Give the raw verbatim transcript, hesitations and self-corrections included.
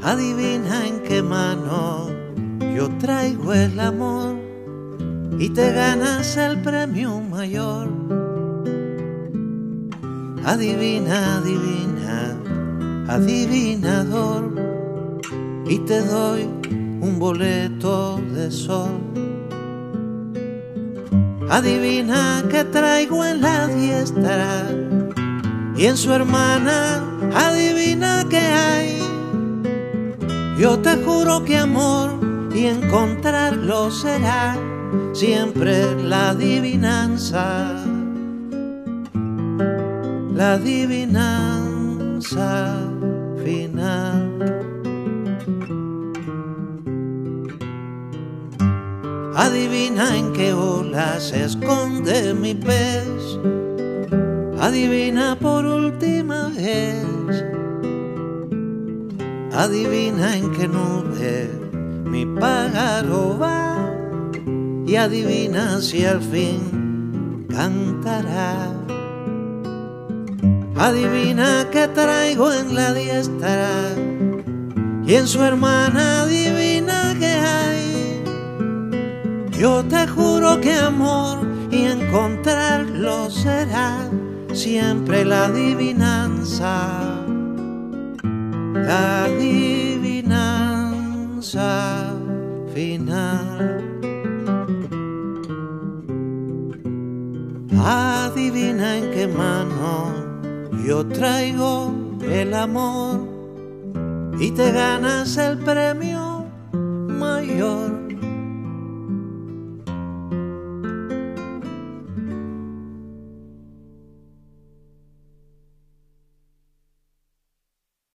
Adivina en qué mano yo traigo el amor y te ganas el premio mayor. Adivina, adivina, adivinador, y te doy un boleto de sol. Adivina que traigo en la diestra y en su hermana adivina que hay. Yo te juro que amor y encontrarlo será siempre la adivinanza, la adivinanza final. Adivina en qué ola se esconde mi pez, adivina por última vez. Adivina en qué nube mi pájaro va y adivina si al fin cantará. Adivina que traigo en la diestra y en su hermana adivina que hay. Yo te juro que amor y encontrarlo será siempre la adivinanza, la adivinanza final. Adivina en qué mano yo traigo el amor y te ganas el premio mayor.